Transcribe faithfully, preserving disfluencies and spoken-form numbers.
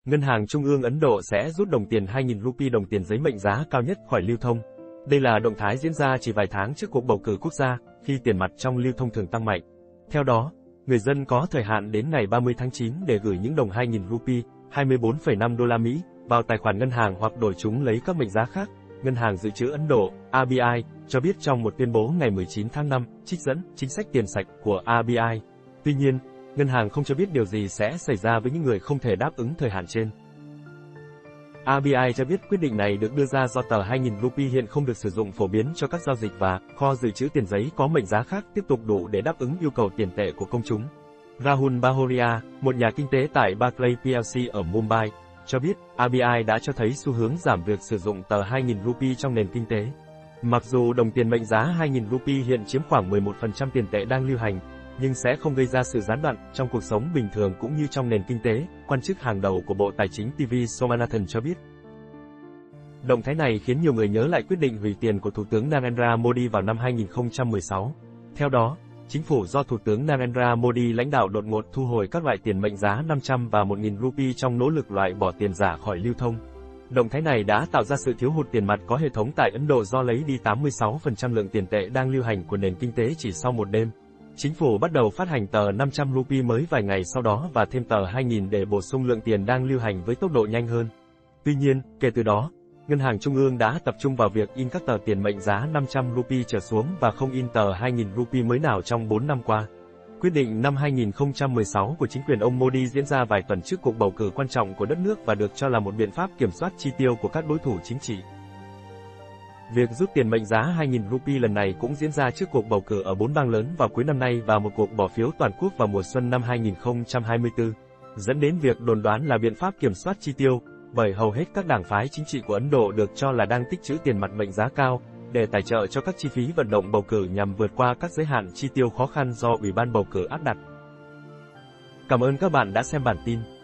Ngân hàng Trung ương Ấn Độ sẽ rút đồng tiền hai nghìn rupee, đồng tiền giấy mệnh giá cao nhất, khỏi lưu thông. Đây là động thái diễn ra chỉ vài tháng trước cuộc bầu cử quốc gia, khi tiền mặt trong lưu thông thường tăng mạnh. Theo đó, người dân có thời hạn đến ngày ba mươi tháng chín để gửi những đồng hai nghìn rupee, hai mươi bốn phẩy năm đô la Mỹ, vào tài khoản ngân hàng hoặc đổi chúng lấy các mệnh giá khác. Ngân hàng Dự trữ Ấn Độ, a bê i, cho biết trong một tuyên bố ngày mười chín tháng năm, trích dẫn chính sách tiền sạch của a bê i. Tuy nhiên, ngân hàng không cho biết điều gì sẽ xảy ra với những người không thể đáp ứng thời hạn trên. a bê i cho biết quyết định này được đưa ra do tờ hai nghìn rupee hiện không được sử dụng phổ biến cho các giao dịch và kho dự trữ tiền giấy có mệnh giá khác tiếp tục đủ để đáp ứng yêu cầu tiền tệ của công chúng. Rahul Bahoria, một nhà kinh tế tại Barclays pê lờ xê ở Mumbai, cho biết a bê i đã cho thấy xu hướng giảm việc sử dụng tờ hai nghìn rupee trong nền kinh tế. Mặc dù đồng tiền mệnh giá hai nghìn rupee hiện chiếm khoảng mười một phần trăm tiền tệ đang lưu hành, nhưng sẽ không gây ra sự gián đoạn trong cuộc sống bình thường cũng như trong nền kinh tế, quan chức hàng đầu của Bộ Tài chính tê vê Somanathan cho biết. Động thái này khiến nhiều người nhớ lại quyết định hủy tiền của Thủ tướng Narendra Modi vào năm hai nghìn không trăm mười sáu. Theo đó, chính phủ do Thủ tướng Narendra Modi lãnh đạo đột ngột thu hồi các loại tiền mệnh giá năm trăm và một nghìn rupee trong nỗ lực loại bỏ tiền giả khỏi lưu thông. Động thái này đã tạo ra sự thiếu hụt tiền mặt có hệ thống tại Ấn Độ do lấy đi tám mươi sáu phần trăm lượng tiền tệ đang lưu hành của nền kinh tế chỉ sau một đêm. Chính phủ bắt đầu phát hành tờ năm trăm rupee mới vài ngày sau đó và thêm tờ hai nghìn để bổ sung lượng tiền đang lưu hành với tốc độ nhanh hơn. Tuy nhiên, kể từ đó, Ngân hàng Trung ương đã tập trung vào việc in các tờ tiền mệnh giá năm trăm rupee trở xuống và không in tờ hai nghìn rupee mới nào trong bốn năm qua. Quyết định năm hai nghìn không trăm mười sáu của chính quyền ông Modi diễn ra vài tuần trước cuộc bầu cử quan trọng của đất nước và được cho là một biện pháp kiểm soát chi tiêu của các đối thủ chính trị. Việc rút tiền mệnh giá hai nghìn rupee lần này cũng diễn ra trước cuộc bầu cử ở bốn bang lớn vào cuối năm nay và một cuộc bỏ phiếu toàn quốc vào mùa xuân năm hai nghìn không trăm hai mươi tư, dẫn đến việc đồn đoán là biện pháp kiểm soát chi tiêu, bởi hầu hết các đảng phái chính trị của Ấn Độ được cho là đang tích trữ tiền mặt mệnh giá cao, để tài trợ cho các chi phí vận động bầu cử nhằm vượt qua các giới hạn chi tiêu khó khăn do Ủy ban bầu cử áp đặt. Cảm ơn các bạn đã xem bản tin.